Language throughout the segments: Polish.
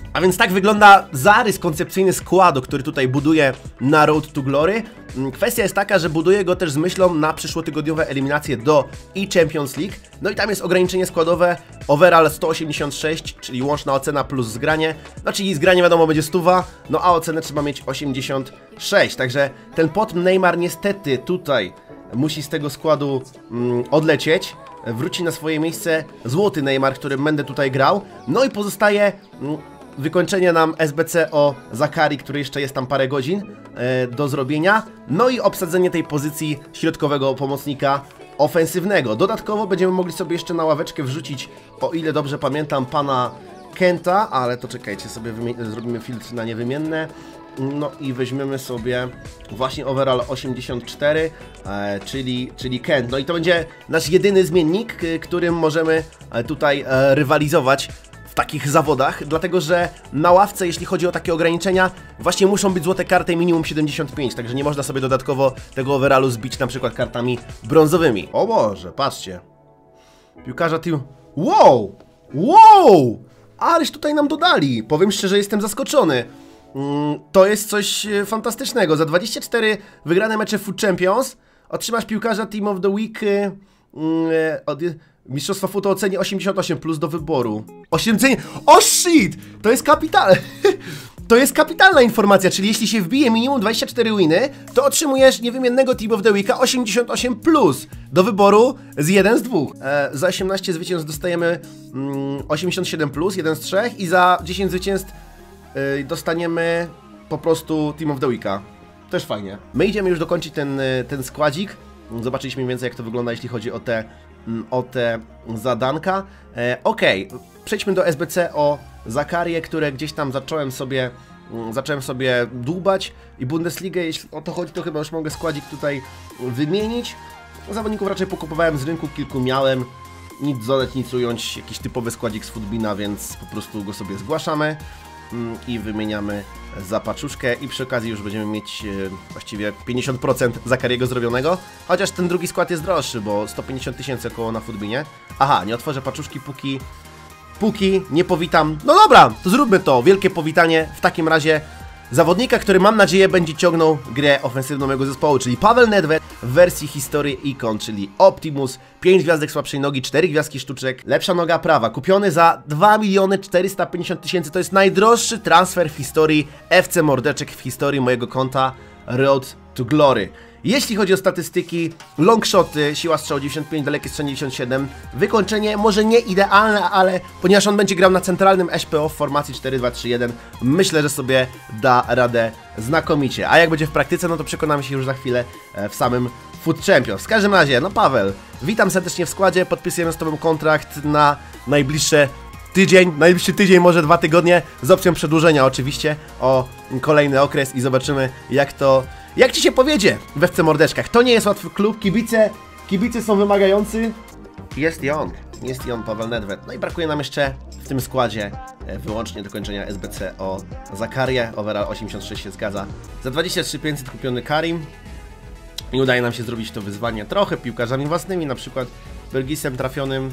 A więc tak wygląda zarys koncepcyjny składu, który tutaj buduję na Road to Glory. Kwestia jest taka, że buduję go też z myślą na przyszłotygodniowe eliminacje do Champions League. No i tam jest ograniczenie składowe, overall 186, czyli łączna ocena plus zgranie. No czyli zgranie wiadomo będzie 100, no a ocenę trzeba mieć 86. Także ten pot Neymar niestety tutaj musi z tego składu odlecieć. Wróci na swoje miejsce złoty Neymar, którym będę tutaj grał. No i pozostaje wykończenie nam SBC o Zakari, który jeszcze jest tam parę godzin do zrobienia. No i obsadzenie tej pozycji środkowego pomocnika ofensywnego. Dodatkowo będziemy mogli sobie jeszcze na ławeczkę wrzucić, o ile dobrze pamiętam, pana Kenta, ale to czekajcie, sobie zrobimy filtr na niewymienne. No i weźmiemy sobie właśnie overall 84, czyli Kent. No i to będzie nasz jedyny zmiennik, którym możemy tutaj rywalizować w takich zawodach, dlatego że na ławce, jeśli chodzi o takie ograniczenia, właśnie muszą być złote karty minimum 75, także nie można sobie dodatkowo tego overallu zbić na przykład kartami brązowymi. O Boże, patrzcie. Piłkarza team... Wow! Wow! Ależ tutaj nam dodali. Powiem szczerze, jestem zaskoczony. To jest coś fantastycznego. Za 24 wygrane mecze Foot Champions otrzymasz piłkarza Team of the Week od Mistrzostwa Foot o ocenie 88 plus do wyboru. 8 ceni. O shit! To jest kapitalne. To jest kapitalna informacja, czyli jeśli się wbije minimum 24 winy, to otrzymujesz niewymiennego Team of the Weeka 88 plus do wyboru z 1 z 2. Za 18 zwycięstw dostajemy 87 plus, 1 z 3 i za 10 zwycięstw dostaniemy po prostu Team of the Weeka. Też fajnie. My idziemy już dokończyć ten składzik. Zobaczyliśmy mniej więcej, jak to wygląda, jeśli chodzi o te zadanka. Okej, przejdźmy do SBC o Zakarię, które gdzieś tam zacząłem sobie dłubać i Bundesligę, jeśli o to chodzi, to chyba już mogę składzik tutaj wymienić. Zawodników raczej pokupowałem z rynku, kilku miałem. Nic dodać, nic ująć, jakiś typowy składzik z Footbina, więc po prostu go sobie zgłaszamy i wymieniamy za paczuszkę i przy okazji już będziemy mieć właściwie 50% Zakariego zrobionego, chociaż ten drugi skład jest droższy, bo 150 000 około na Footbinie. Aha, nie otworzę paczuszki, póki nie powitam. No dobra, to zróbmy to, wielkie powitanie w takim razie zawodnika, który mam nadzieję będzie ciągnął grę ofensywną mojego zespołu, czyli Paweł Nedved w wersji historii Icon, czyli Optimus, 5 gwiazdek słabszej nogi, 4 gwiazdki sztuczek, lepsza noga prawa, kupiony za 2 450 000, to jest najdroższy transfer w historii FC Mordeczek, w historii mojego konta Road to Glory. Jeśli chodzi o statystyki, longshoty, siła strzału 95, dalekie strzał 97, wykończenie może nie idealne, ale ponieważ on będzie grał na centralnym SPO w formacji 4-2-3-1, myślę, że sobie da radę znakomicie. A jak będzie w praktyce, no to przekonamy się już za chwilę w samym Foot Champions. W każdym razie, no Paweł, witam serdecznie w składzie, podpisujemy z Tobą kontrakt na najbliższy tydzień, może 2 tygodnie, z opcją przedłużenia oczywiście o kolejny okres i zobaczymy jak Ci się powiedzie w FC Mordeczkach. To nie jest łatwy klub, kibice są wymagający. Jest i on, Paweł Nedved. No i brakuje nam jeszcze w tym składzie wyłącznie do kończenia SBC o Zakarię. Overall 86 się zgadza. Za 23 500 kupiony Karim. I udaje nam się zrobić to wyzwanie trochę piłkarzami własnymi, na przykład Bergisem trafionym,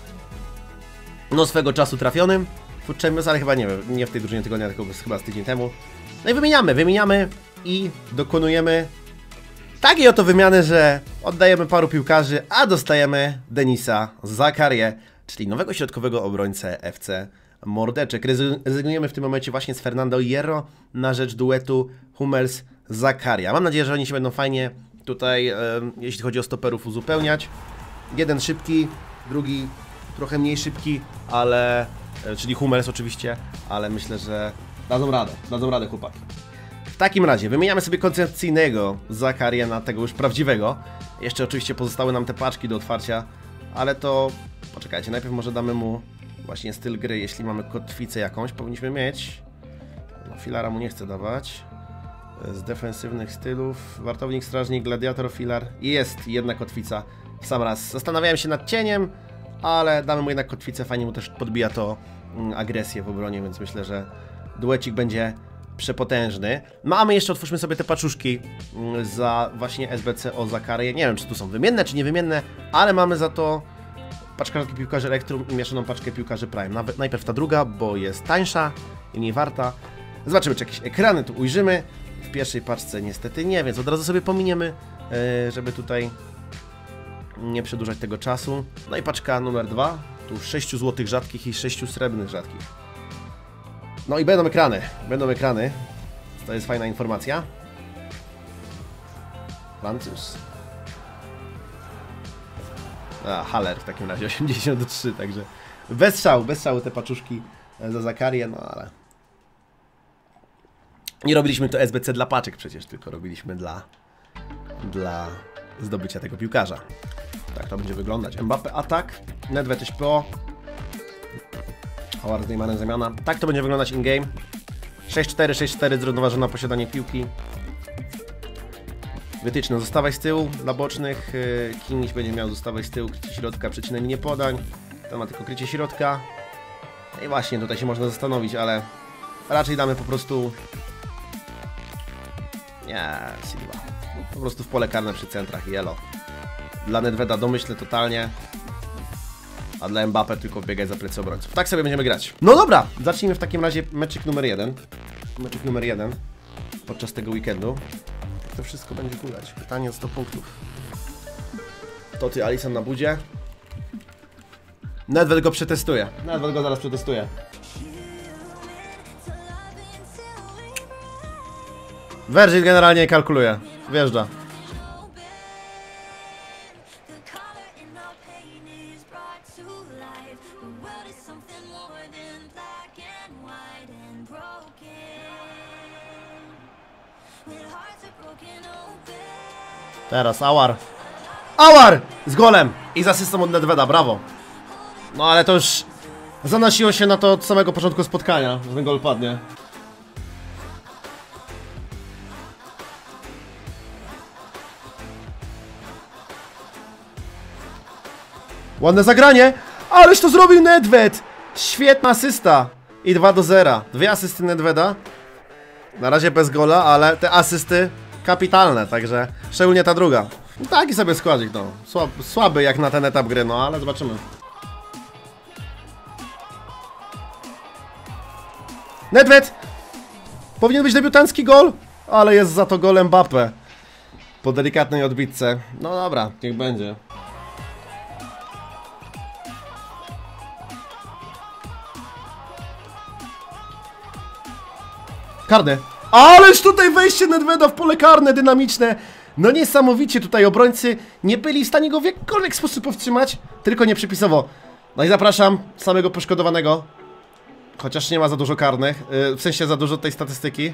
no swego czasu trafionym Foot Champions, ale chyba nie w tej drużynie tygodnia, tylko chyba z tydzień temu. No i wymieniamy i dokonujemy takiej oto wymiany, że oddajemy paru piłkarzy, a dostajemy Denisa Zakarię, czyli nowego środkowego obrońcę FC Mordeczek. Rezygnujemy w tym momencie właśnie z Fernando Hierro na rzecz duetu Hummels-Zakaria. Mam nadzieję, że oni się będą fajnie tutaj, jeśli chodzi o stoperów, uzupełniać. Jeden szybki, drugi trochę mniej szybki, ale czyli Hummels oczywiście, ale myślę, że dadzą radę chłopaki. W takim razie wymieniamy sobie koncepcyjnego Zakarię na tego już prawdziwego. Jeszcze oczywiście pozostały nam te paczki do otwarcia, ale to poczekajcie, najpierw może damy mu właśnie styl gry, jeśli mamy kotwicę jakąś, powinniśmy mieć. No, filara mu nie chcę dawać. Z defensywnych stylów, wartownik, strażnik, gladiator, filar i jest jedna kotwica w sam raz. Zastanawiałem się nad cieniem, ale damy mu jednak kotwicę, fajnie mu też podbija to agresję w obronie, więc myślę, że duecik będzie przepotężny. Mamy jeszcze, otwórzmy sobie te paczuszki za właśnie SBC o Zakarię. Nie wiem, czy tu są wymienne, czy niewymienne, ale mamy za to paczkę piłkarzy Elektrum i mieszaną paczkę piłkarzy Prime. Najpierw ta druga, bo jest tańsza i mniej warta. Zobaczymy, czy jakieś ekrany tu ujrzymy. W pierwszej paczce niestety nie, więc od razu sobie pominiemy, żeby tutaj nie przedłużać tego czasu. No i paczka numer 2. Tu 6 złotych rzadkich i 6 srebrnych rzadkich. No i będą ekrany. Będą ekrany. To jest fajna informacja. Francuz. Haller w takim razie 83, także bez strzału te paczuszki za Zakarię, no ale nie robiliśmy to SBC dla paczek przecież, tylko robiliśmy dla zdobycia tego piłkarza. Tak to będzie wyglądać. Mbappé atak, Nedved SPO, Howard z Neymarem zamiana. Tak to będzie wyglądać in-game. 6-4, 6-4, zrównoważone posiadanie piłki. Wytyczne, zostawaj z tyłu dla bocznych. Kimiś będzie miał zostawaj z tyłu, krycie środka, przecinek nie podań. To ma tylko krycie środka. No i właśnie, tutaj się można zastanowić, ale raczej damy po prostu... Nie, Silva. Po prostu w pole karne przy centrach, yellow. Dla Nedveda domyślę totalnie. A dla Mbappé tylko biegać za plecy obrońców. Tak sobie będziemy grać. No dobra, zacznijmy w takim razie meczyk numer 1. Meczyk numer 1 podczas tego weekendu. Jak to wszystko będzie gulać? Pytanie o 100 punktów. To ty, Alisson na budzie. Nedved go przetestuje. Nedved go zaraz przetestuje. Virgil generalnie nie kalkuluje. Wjeżdża. Teraz Awar. Awar! Z golem! I z asystą od Nedveda, brawo. No ale to już zanosiło się na to od samego początku spotkania, że ten gol padnie. Ładne zagranie! Ależ to zrobił Nedved! Świetna asysta! I 2-0. 2 asysty Nedveda. Na razie bez gola, ale te asysty kapitalne, także szczególnie ta druga. Taki sobie składzik, no. Słaby jak na ten etap gry, no ale zobaczymy. Nedved! Powinien być debiutancki gol, ale jest za to gol Mbappé. Po delikatnej odbitce. No dobra, niech będzie. Karny. Ależ tutaj wejście Nedveda w pole karne dynamiczne. No niesamowicie tutaj obrońcy nie byli w stanie go w jakikolwiek sposób powstrzymać. Tylko nie przypisowo. No i zapraszam samego poszkodowanego. Chociaż nie ma za dużo karnych. W sensie za dużo tej statystyki.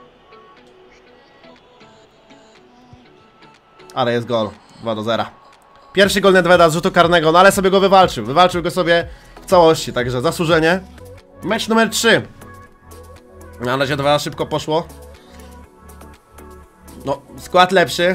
Ale jest gol. 2-0. Pierwszy gol Nedveda z rzutu karnego. No ale sobie go wywalczył. Wywalczył go sobie w całości. Także zasłużenie. Mecz numer 3. Na razie 2 szybko poszło. No, skład lepszy.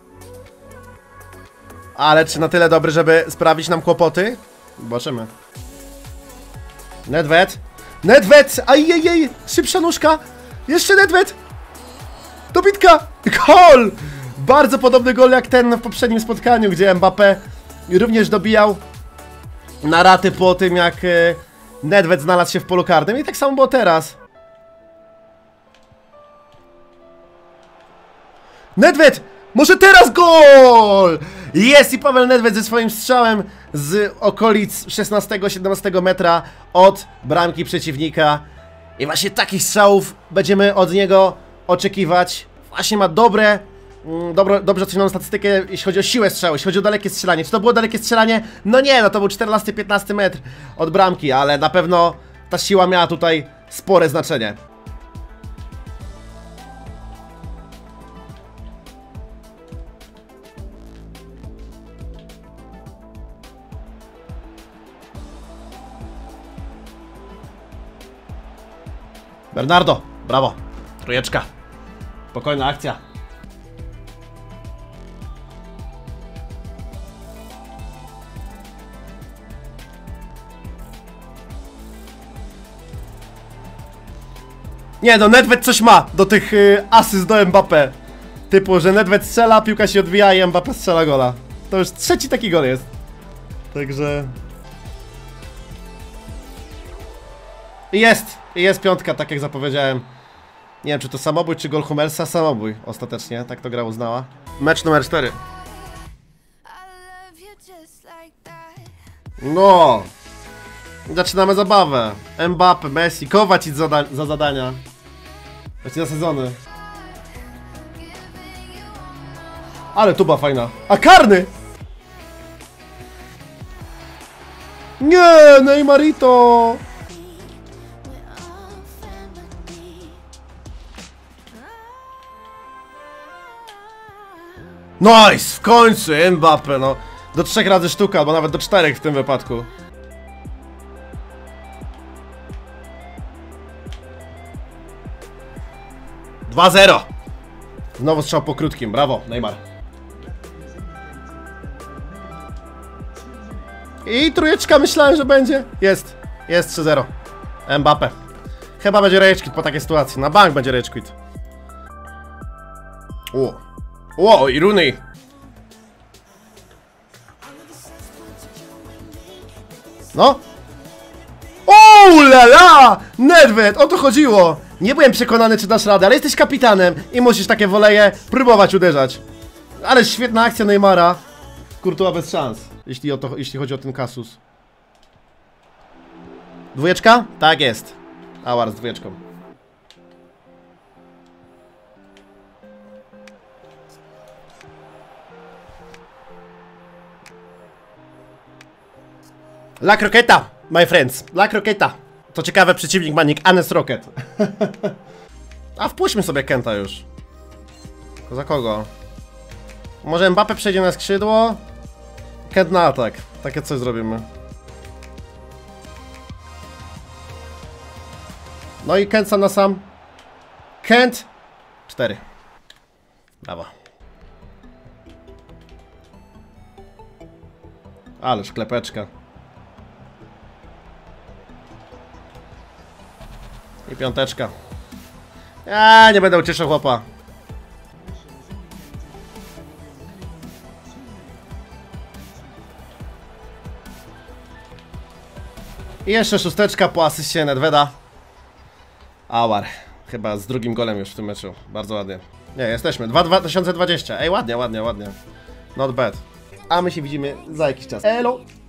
Ale czy na tyle dobry, żeby sprawić nam kłopoty? Zobaczymy. Nedved. Nedved! Ajjejej! Szybsza nóżka! Jeszcze Nedved! Dobitka! Gol! Bardzo podobny gol jak ten w poprzednim spotkaniu, gdzie Mbappé również dobijał na raty po tym, jak Nedved znalazł się w polu karnym. I tak samo było teraz. Nedved! Może teraz gol! Jest i Paweł Nedved ze swoim strzałem z okolic 16-17 metra od bramki przeciwnika. I właśnie takich strzałów będziemy od niego oczekiwać. Właśnie ma dobrze ocenioną statystykę, jeśli chodzi o siłę strzału, jeśli chodzi o dalekie strzelanie. Czy to było dalekie strzelanie? No nie, no to był 14-15 metr od bramki, ale na pewno ta siła miała tutaj spore znaczenie. Bernardo, brawo. Trójeczka. Spokojna akcja. Nie no, Nedved coś ma do tych asyst do Mbappé. Typu, że Nedved strzela, piłka się odbija i Mbappé strzela gola. To już trzeci taki gol jest. Także... Jest piątka, tak jak zapowiedziałem. Nie wiem, czy to samobój, czy gol Hummelsa. Samobój ostatecznie, tak to gra uznała. Mecz numer 4. No! Zaczynamy zabawę. Mbappé, Messi, Kovacic za zadania. Właściwie za sezony. Ale tuba fajna. A karny! Nie, Neymarito! Nice! W końcu Mbappé, no. Do 3 razy sztuka, albo nawet do 4 w tym wypadku. Dwa 0. Znowu strzał po krótkim, brawo, Neymar. I trójeczka, myślałem, że będzie. Jest 3-0. Mbappé. Chyba będzie rage quit po takiej sytuacji. Na bank będzie rage quit. O, i Rooney. No. O la la! Nedved, o to chodziło. Nie byłem przekonany, czy dasz radę, ale jesteś kapitanem i musisz takie woleje próbować uderzać. Ale świetna akcja Neymara. Courtois bez szans, jeśli chodzi o ten kasus. Dwójeczka? Tak jest. Awar z dwójeczką. La Croqueta, my friends. La Croqueta. To ciekawy przeciwnik ma nick Anes Rocket. A wpuśćmy sobie Kenta już. Za kogo? Może Mbappé przejdzie na skrzydło? Kent na atak. Takie coś zrobimy. No i Kent sam na sam. Kent 4. Brawo. Ależ klepeczka. I piąteczka. Ja nie będę ucieszał chłopa. I jeszcze szósteczka po asyście Nedveda. Awar. Chyba z drugim golem już w tym meczu. Bardzo ładnie. Nie, jesteśmy. 2020. Ej, ładnie. Not bad. A my się widzimy za jakiś czas. Elo!